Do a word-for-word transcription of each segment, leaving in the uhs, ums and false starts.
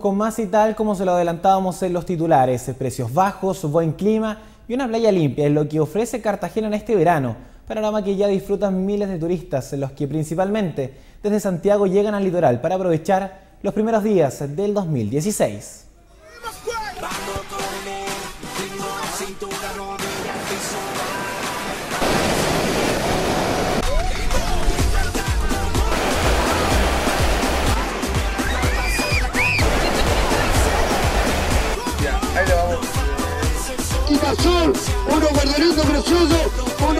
con más y tal como se lo adelantábamos en los titulares. Precios bajos, buen clima y una playa limpia es lo que ofrece Cartagena en este verano. Panorama que ya disfrutan miles de turistas, los que principalmente desde Santiago llegan al litoral para aprovechar los primeros días del dos mil dieciséis. Azul, uno guarderito precioso, uno...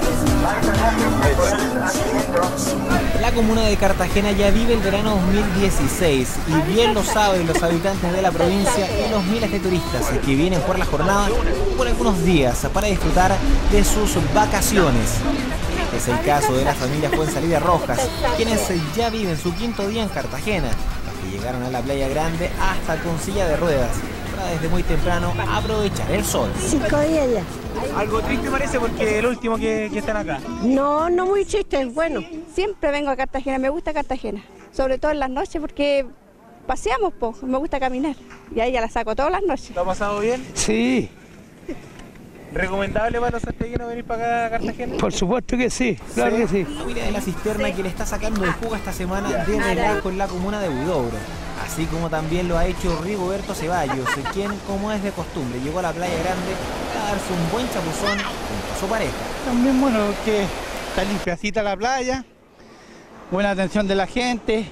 La comuna de Cartagena ya vive el verano dos mil dieciséis y bien lo saben los habitantes de la provincia y los miles de turistas que vienen por la jornada por algunos días para disfrutar de sus vacaciones. Este es el caso de la familia Fuenzalida Rojas, quienes ya viven su quinto día en Cartagena, los que llegaron a la Playa Grande hasta con silla de ruedas, desde muy temprano a aprovechar el sol. Cinco días ya. Algo triste parece porque el último que, que están acá. No, no muy triste, es bueno. Siempre vengo a Cartagena, me gusta Cartagena. Sobre todo en las noches porque paseamos, po, me gusta caminar. Y ahí ya la saco todas las noches. ¿Lo ha pasado bien? Sí. ¿Recomendable para los santiaguinos venir para acá a Cartagena? Por supuesto que sí, claro que sí. Familia de la Cisterna que le está sacando el jugo esta semana de relajo en la comuna de Huidobro. Así como también lo ha hecho Rigoberto Ceballos, quien, como es de costumbre, llegó a la Playa Grande a darse un buen chapuzón junto a su pareja. También bueno que está limpiacita la playa, buena atención de la gente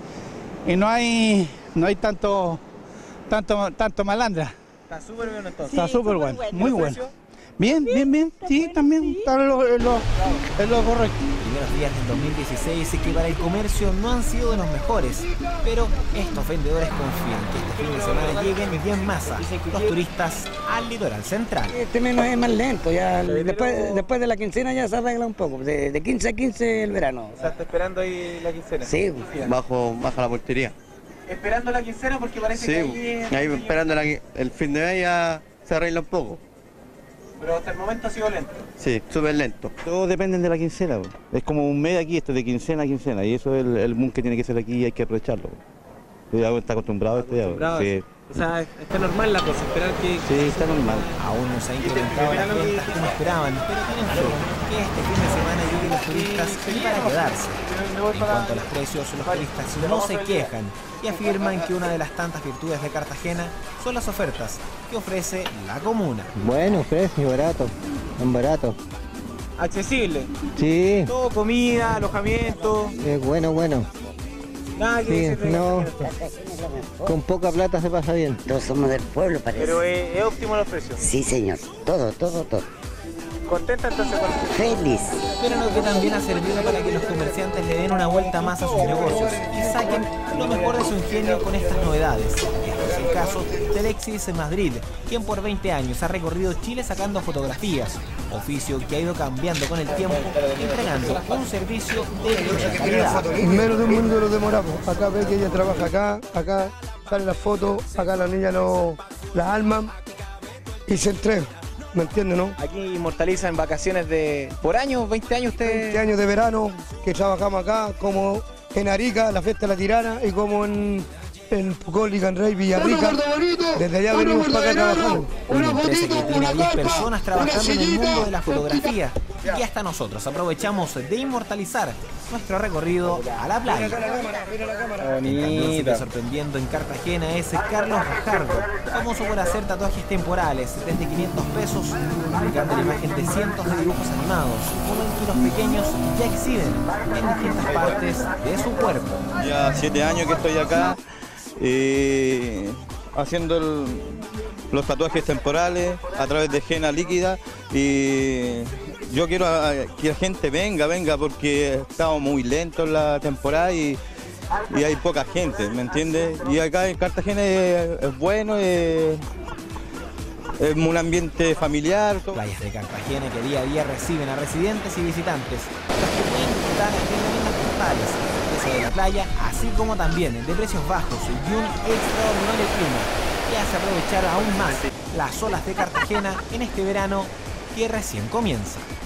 y no hay no hay tanto tanto tanto malandra. Está súper bueno entonces. Está súper bueno, muy bueno. Bien, bien, bien, sí, también está en lo, en lo, en lo correcto. Primeros días del dos mil dieciséis que para el comercio no han sido de los mejores, pero estos vendedores confían que este fin de semana lleguen y en masa los turistas al litoral central. Este mes es más lento, ya después, después de la quincena ya se arregla un poco, de, de quince a quince el verano. O sea, ¿está esperando ahí la quincena? Sí, bajo, baja la portería. ¿Esperando la quincena? Porque parece sí, que ahí... ahí esperando la, el fin de mes ya se arregla un poco. Pero hasta el momento ha sido lento. Sí, súper lento. Todo depende de la quincena. Bro. Es como un mes aquí, esto de quincena a quincena. Y eso es el, el boom que tiene que ser aquí y hay que aprovecharlo. Yo ya está acostumbrado a esto ya. Sí. O sea, está normal la cosa, esperar que... Sí, está normal. Aún no se ha incrementado las ventas como esperaban, pero tienen fe que este fin de semana lleguen los turistas y para quedarse. En cuanto a los precios, los turistas no se quejan y afirman que una de las tantas virtudes de Cartagena son las ofertas que ofrece la comuna. Bueno, fresco, barato, un barato. ¿Accesible? Sí. Todo, comida, alojamiento. Es bueno, bueno. Nada que sí, no, con poca plata se pasa bien. Todos somos del pueblo, parece. Pero es, es óptimo los precios. Sí, señor. Todo, todo, todo. ¿Contenta entonces con el... Feliz. Pero lo que también ha servido para que los comerciantes le den una vuelta más a sus negocios y saquen lo mejor de su ingenio con estas novedades. Este es el caso de Alexis Madrid, quien por veinte años ha recorrido Chile sacando fotografías, oficio que ha ido cambiando con el tiempo, entregando un servicio de mucha calidad. Menos de un minuto lo demoramos. Acá ve que ella trabaja acá, acá sale la foto, acá la niña lo, la alma y se entrega. ¿Me entiende, no? Aquí inmortalizan vacaciones de... ¿Por años? ¿veinte años usted? veinte años de verano que trabajamos acá, como en Arica, la fiesta de la Tirana, y como en, en Pucón, Licanrey, Villarrica. Desde allá venimos para acá trabajando. Una empresa que tiene diez personas trabajando en el mundo de la fotografía. Y hasta nosotros aprovechamos de inmortalizar nuestro recorrido a la playa. También sigue sorprendiendo en Cartagena es Carlos Gajardo, famoso por hacer tatuajes temporales desde quinientos pesos, aplicando la imagen de cientos de dibujos animados, como en que los pequeños ya exhiben en distintas partes de su cuerpo. Ya siete años que estoy acá, eh, haciendo el, los tatuajes temporales a través de henna líquida y yo quiero que la gente venga, venga, porque estamos muy lentos en la temporada y, y hay poca gente, ¿me entiendes? Y acá en Cartagena es, es bueno, es, es un ambiente familiar. Todo. Playas de Cartagena que día a día reciben a residentes y visitantes, los que pueden disfrutar de lindas postales, de la playa, así como también de precios bajos y un extraordinario clima que hace aprovechar aún más las olas de Cartagena en este verano que recién comienza.